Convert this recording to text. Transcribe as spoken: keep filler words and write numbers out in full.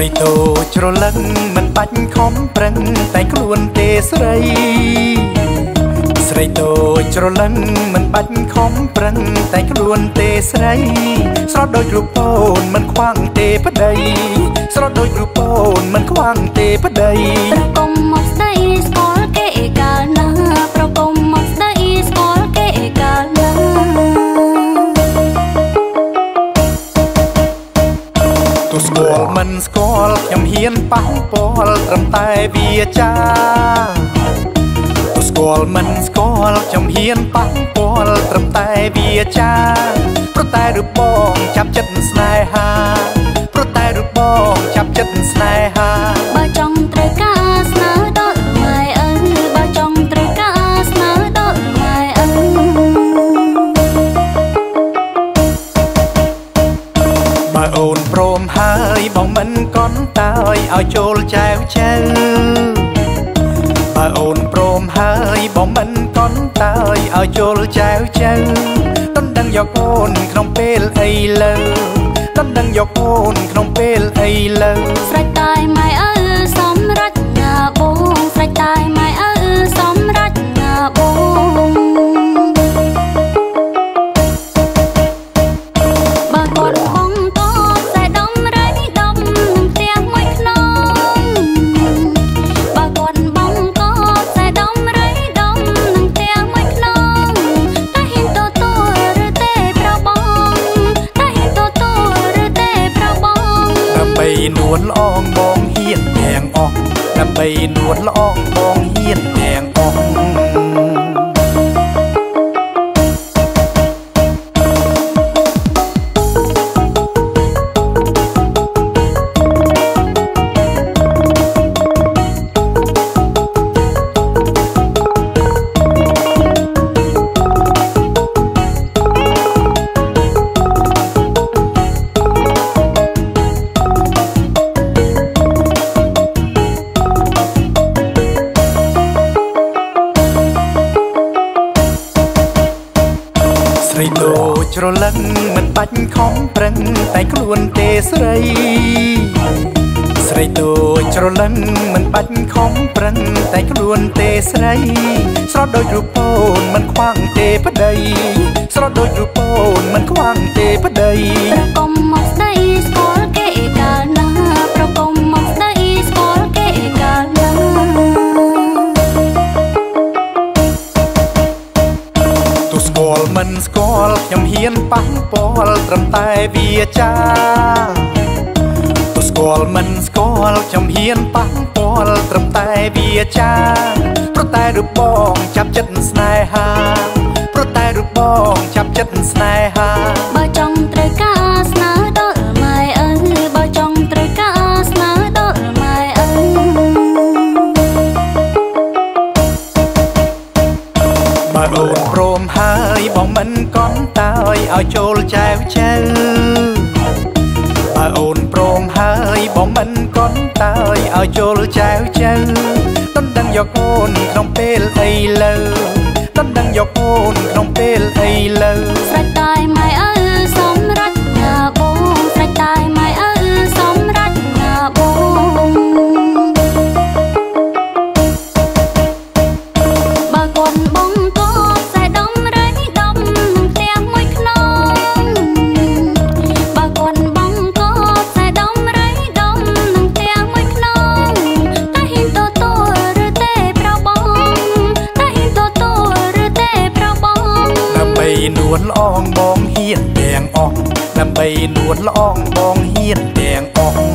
រីតូចរលឹងមិនបាច់ខំប្រឹងតែខ្លួនទេស្រីស្រីតូចរលឹងមិនបាច់ខំប្រឹងតែខ្លួនទេស្រីស្រស់ដូចរូបអូនមិនខ្វាំងទេប្តីស្រស់ដូចរូបអូនមិនខ្វាំងទេប្តីប្រកុំមកស្ដីស្គាល់គេកាលណាប្រកុំមកស្ដីស្គាល់គេកាលណាទូស្គាល់មិនស្គាល់ខ្ញុំហ៊ានប៉ះពាល់ត្រឹមតែវាចាទូស្គាល់មិនស្គាល់ខ្ញុំហ៊ានប៉ះពាល់ត្រឹមតែវាចាព្រោះតែរូបបងចាប់ចិត្តស្នេហាព្រោះតែរូបបងចាប់ចិត្តស្នេហាបើចង់ត្រូវការស្នើដល់ម៉ែអើបើចង់ត្រូវការស្នើដល់ម៉ែអើបើអូនព្រមហើយបងមិនកន់តើយឲ្យចូលចែវចែវបើអូនព្រមហើយបងមិនកន់តើយឲ្យចូលចែវចែវដណ្ដឹងយកអូនក្នុងពេលអីលើដណ្ដឹងយកអូនក្នុងពេលអីលើស្រេចតែម៉ែអើសម្រេចណាបងស្រេចតែម៉ែអើសម្រេចណាបងបើគាត់បងតតែដំរីដំនឹងផ្ទះមួយខ្នងបើគាត់បងតតែដំរីដំនឹងផ្ទះមួយខ្នងតែហ៊ានតតឬទេប្របងតែហ៊ានតតឬទេប្របងដើម្បីនួនល្អងបងហ៊ានទាំងអស់ដើម្បីនួនល្អងបងហ៊ានទាំងអស់ស្រីតូចរលឹងមិនបាច់ខំប្រឹងតែខ្លួនទេស្រីស្រីតូចរលឹងមិនបាច់ខំប្រឹងតែខ្លួនទេស្រីស្រស់ដូចរូបអូនមិនខ្វាំងទេប្តីស្រស់ដូចរូបអូនមិនខ្វាំងទេប្តីប្រកុំមកស្ដីស្គាល់គេកាលណាប្រកុំមកស្ដីស្គាល់គេកាលណាទូស្គាល់មិនស្គាល់ខ្ញុំហ៊ានប៉ះពាល់ត្រឹមតែវាចាទូស្គាល់មិនស្គាល់ខ្ញុំហ៊ានប៉ះពាល់ត្រឹមតែវាចាព្រោះតែរូបបងចាប់ចិត្តស្នេហាព្រោះតែរូបបងចាប់ចិត្តស្នេហាបើចង់ត្រូវការស្នើដល់ម៉ែអើបើចង់ត្រូវការស្នើដល់ម៉ែអើបើអូនព្រមហើយបងមិនកន់តើយឲ្យចូលចែវចែវបើអូនព្រមហើយបងមិនកន់តើយឲ្យចូលចែវចែវដណ្ដឹងយកអូនក្នុងពេលអីលើដណ្ដឹងយកអូនក្នុងពេលអីលើស្រេចតែម៉ែអើសម្រេចណាបងស្រេចតែម៉ែអើសម្រេចណាបងបើគាត់បងតតែដំរីដំនឹងផ្ទះមួយខ្នងបើគាត់បងតតែដំរីដំនឹងផ្ទះមួយខ្នងតែហ៊ានតតឬទេប្របងតែហ៊ានតតឬទេប្របងដើម្បីនួនល្អងបងហ៊ានទាំងអស់ដើម្បីនួនល្អងបងហ៊ានទាំងអស់